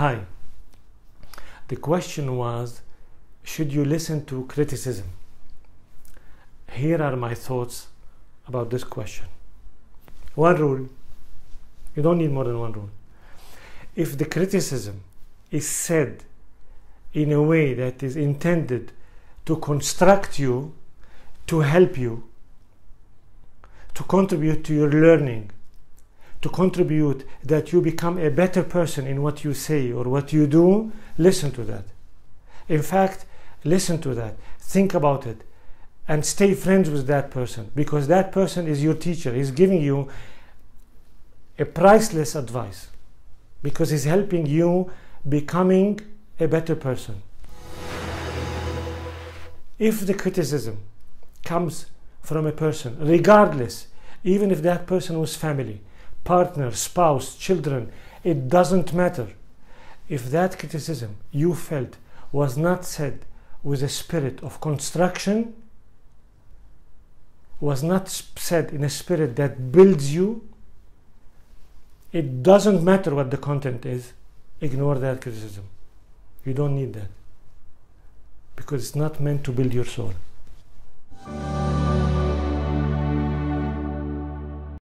Hi. The question was, should you listen to criticism? Here are my thoughts about this question. One rule. You don't need more than one rule. If the criticism is said in a way that is intended to construct you, to help you, to contribute to your learning, to contribute that you become a better person in what you say or what you do, listen to that. In fact, listen to that, think about it, and stay friends with that person, because that person is your teacher. He's giving you a priceless advice because he's helping you becoming a better person. If the criticism comes from a person, regardless, even if that person was family, partner, spouse, children, it doesn't matter. If that criticism you felt was not said with a spirit of construction, was not said in a spirit that builds you, it doesn't matter what the content is, ignore that criticism. You don't need that, because it's not meant to build your soul.